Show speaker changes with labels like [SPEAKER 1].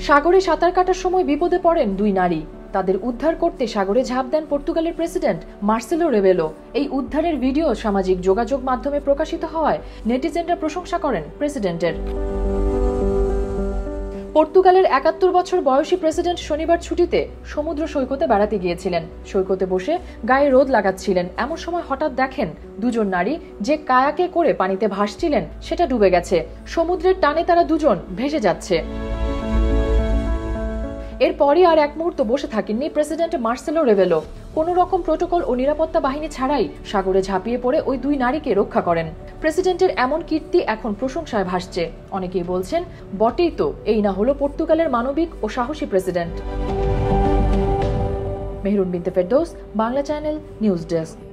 [SPEAKER 1] সাগরে সাঁতার কাটার সময় বিপদে পড়েন দুই নারী। তাদের উদ্ধার করতে সাগরে ঝাঁপ দেন পর্তুগালের প্রেসিডেন্ট মার্সেলো রেবেলো। এই উদ্ধারের ভিডিও সামাজিক যোগাযোগ মাধ্যমে প্রকাশিত হওয়ায় নেটিজেনরা প্রশংসা করেন প্রেসিডেন্টের। পর্তুগালের ৭১ বছর বয়সী প্রেসিডেন্ট শনিবার ছুটিতে সমুদ্র সৈকতে বেড়াতে গিয়েছিলেন। সৈকতে বসে গায়ে রোদ লাগাচ্ছিলেন, এমন সময় হঠাৎ দেখেন দুজন নারী যে কায়াকে করে পানিতে ভাসছিলেন সেটা ডুবে গেছে। সমুদ্রের টানে তারা দুজন ভেসে যাচ্ছে। এরপরই আর এক মুহূর্ত বসে থাকেননি প্রেসিডেন্ট মার্সেলো রেবেলো। কোনো রকম প্রোটোকল ও নিরাপত্তা বাহিনী ছাড়াই সাগরে ঝাঁপিয়ে পড়ে ওই দুই নারীকে রক্ষা করেন। প্রেসিডেন্টের এমন কীর্তি এখন প্রশংসায় ভাসছে। অনেকেই বলছেন, বটেই তো, এই না হলো পর্তুগালের মানবিক ও সাহসী president. Mehrun Binte Ferdous, Bangla channel, news desk.